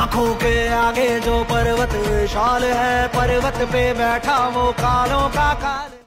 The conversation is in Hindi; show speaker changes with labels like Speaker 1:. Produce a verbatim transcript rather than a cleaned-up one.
Speaker 1: आंखों के आगे जो पर्वत विशाल है, पर्वत पे बैठा वो कालों का काल।